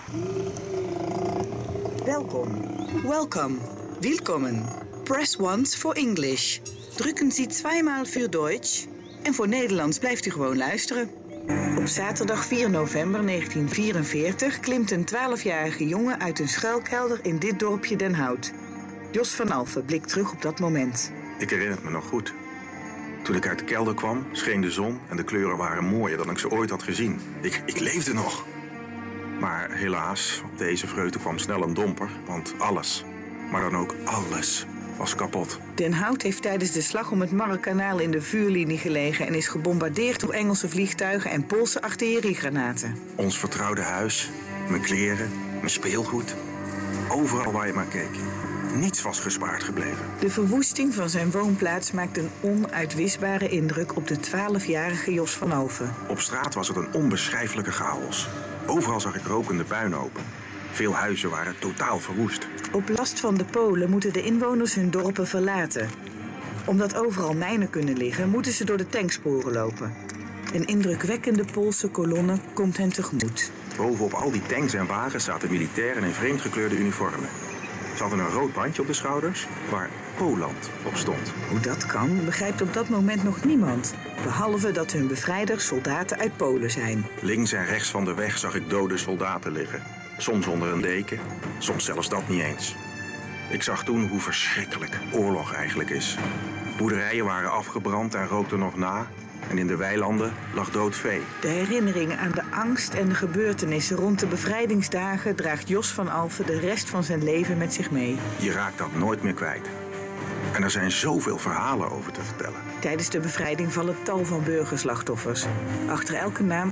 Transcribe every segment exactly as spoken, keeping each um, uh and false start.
Welkom. Welcome. Willkommen. Press once for English. Drukken Sie zweimal für Deutsch. En voor Nederlands blijft u gewoon luisteren. Op zaterdag vier november negentien vierenveertig klimt een twaalfjarige jongen uit een schuilkelder in dit dorpje Den Hout. Jos van Alphen blikt terug op dat moment. Ik herinner het me nog goed. Toen ik uit de kelder kwam, scheen de zon en de kleuren waren mooier dan ik ze ooit had gezien. Ik, ik leefde nog. Maar helaas, op deze vreugde kwam snel een domper, want alles, maar dan ook alles, was kapot. Den Hout heeft tijdens de slag om het Markkanaal in de vuurlinie gelegen en is gebombardeerd door Engelse vliegtuigen en Poolse artilleriegranaten. Ons vertrouwde huis, mijn kleren, mijn speelgoed, overal waar je maar keek. Niets was gespaard gebleven. De verwoesting van zijn woonplaats maakt een onuitwisbare indruk op de twaalfjarige Jos van Alphen. Op straat was het een onbeschrijfelijke chaos. Overal zag ik rokende puinhopen. Veel huizen waren totaal verwoest. Op last van de Polen moeten de inwoners hun dorpen verlaten. Omdat overal mijnen kunnen liggen, moeten ze door de tanksporen lopen. Een indrukwekkende Poolse kolonne komt hen tegemoet. Bovenop al die tanks en wagens zaten militairen in vreemd gekleurde uniformen. Ze hadden een rood bandje op de schouders waar Poland op stond. Hoe dat kan, begrijpt op dat moment nog niemand. Behalve dat hun bevrijders soldaten uit Polen zijn. Links en rechts van de weg zag ik dode soldaten liggen. Soms onder een deken, soms zelfs dat niet eens. Ik zag toen hoe verschrikkelijk oorlog eigenlijk is. Boerderijen waren afgebrand en rookten nog na. En in de weilanden lag dood vee. De herinneringen aan de angst en de gebeurtenissen rond de bevrijdingsdagen draagt Jos van Alphen de rest van zijn leven met zich mee. Je raakt dat nooit meer kwijt. En er zijn zoveel verhalen over te vertellen. Tijdens de bevrijding vallen tal van burgerslachtoffers. Achter elke naam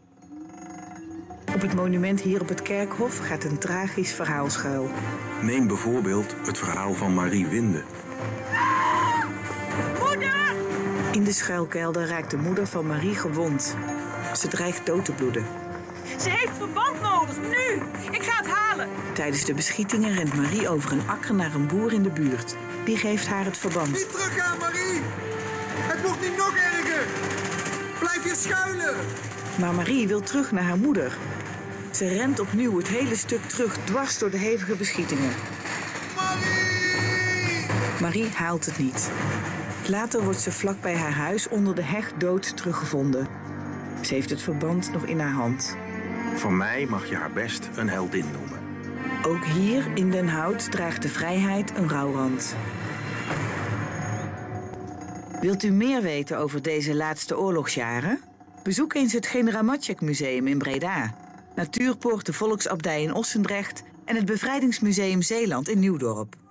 op het monument hier op het Kerkhof gaat een tragisch verhaal schuil. Neem bijvoorbeeld het verhaal van Marie Winde. Moeder! In de schuilkelder raakt de moeder van Marie gewond. Ze dreigt dood te bloeden. Ze heeft verband nodig, nu! Ik ga het halen! Tijdens de beschietingen rent Marie over een akker naar een boer in de buurt. Die geeft haar het verband. Niet teruggaan, Marie! Het wordt niet nog erger! Blijf je schuilen! Maar Marie wil terug naar haar moeder. Ze rent opnieuw het hele stuk terug, dwars door de hevige beschietingen. Marie! Marie haalt het niet. Later wordt ze vlak bij haar huis onder de heg dood teruggevonden. Ze heeft het verband nog in haar hand. Van mij mag je haar best een heldin noemen. Ook hier in Den Hout draagt de vrijheid een rouwrand. Wilt u meer weten over deze laatste oorlogsjaren? Bezoek eens het Genera Maciek Museum in Breda, Natuurpoort de Volksabdij in Ossendrecht en het Bevrijdingsmuseum Zeeland in Nieuwdorp.